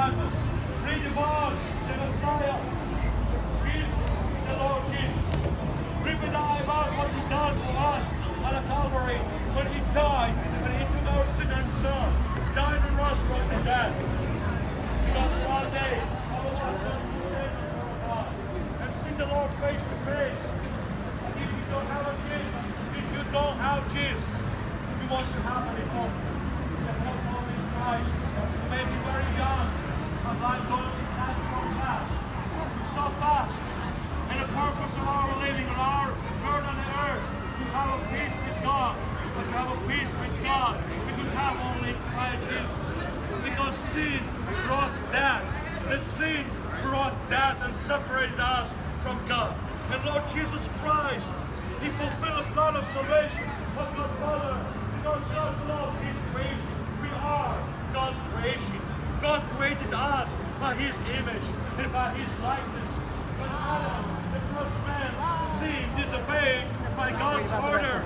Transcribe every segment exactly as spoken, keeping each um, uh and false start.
Bible. Read the words, the Messiah, Jesus, the Lord Jesus. Read with eye about what He done for us on the Calvary when He died, when He took our sin and sorrow, died and rose from the dead. Because one day, all of us going to stand before God and see the Lord face to face. And if you don't have a Jesus, if you don't have Jesus, you want to have any hope. The hope only in Christ. You may be very young, but life going to pass so fast. So fast. And the purpose of our living on our earth on the earth, to have a peace with God. But to have a peace with God, we could have only by Jesus. Because sin brought death. The sin brought death and separated us from God. And Lord Jesus Christ, He fulfilled the plan of salvation of God Father. Because God loves His creation. We are God's creation. God created us by His image and by His likeness. But Adam, the first man, sinned, disobeyed by God's order.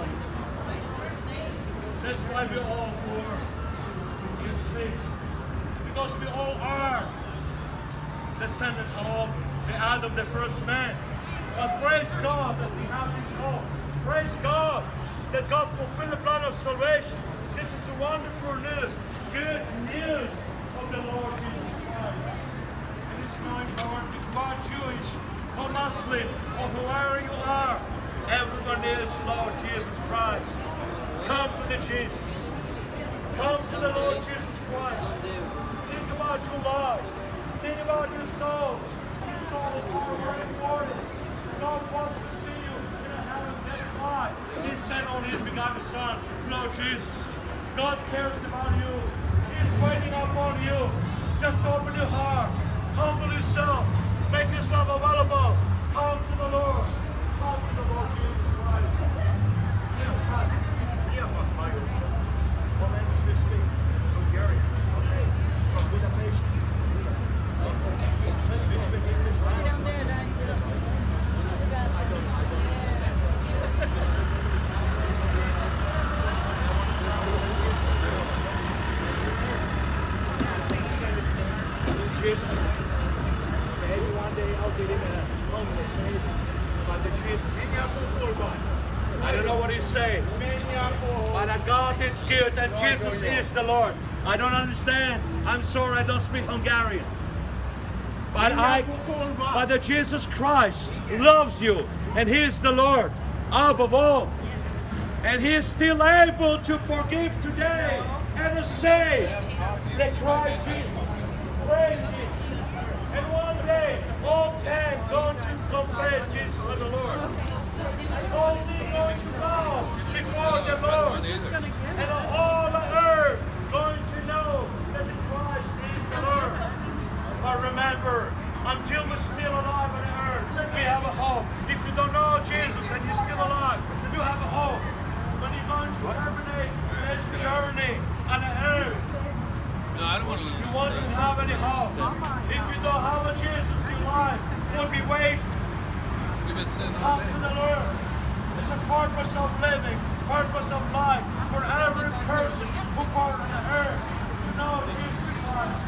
That's why we all were. You see, because we all are descendants of the Adam, the first man. But praise God that we have this hope. Praise God that God fulfilled the plan of salvation. This is a wonderful news, good news of the Lord Jesus Christ. And it's no important if you are Jewish or Muslim or whoever you are. Everyone is Lord Jesus Christ. Come to the Jesus. Come to the Lord Jesus Christ. Think about your life. Think about your soul. Your soul is very important. God wants to see you in a heaven. That's why He sent on His begotten Son, Lord Jesus. God cares about you. He is waiting upon you. Just open your heart. Humble yourself. Make yourself available. Come to the Lord. Come to the Lord Jesus Christ. What language do you speak? Hungarian. Okay. From Budapest. Do you speak English? Get down there, Dad. I don't. I don't. Jesus. Maybe one day I'll get him in a homeless, maybe. But the Jesus. I don't know what he's saying. But God is good and Jesus is the Lord. I don't understand. I'm sorry I don't speak Hungarian. But I, but the Jesus Christ loves you and He is the Lord above all. And He is still able to forgive today and to save. They cry Jesus. Praise Him. And one day all ten going to confess Jesus as the Lord. All things going to bow before the Lord. And all the earth going to know that the Christ is the Lord. But remember, until we're still alive on the earth, we have a hope. If you don't know Jesus and you're still alive, you have a hope. When you're going to terminate this journey on the earth, No, I don't want to lose. you want to have any hope. If you don't have a Jesus in life, it will be wasted. We've been sitting Come all to day. the Lord. It's a purpose of living, purpose of life for every person who part on the earth to know Jesus Christ.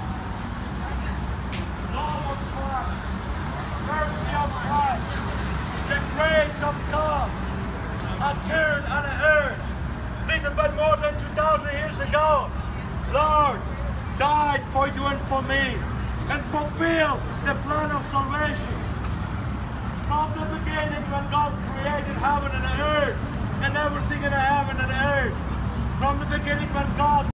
Love of Christ, mercy of Christ, the grace of God, appeared on the earth, little bit more than two thousand years ago. Lord died for you and for me and fulfilled the plan of salvation. From the beginning when God created heaven and earth and everything in the heaven and the earth. From the beginning when God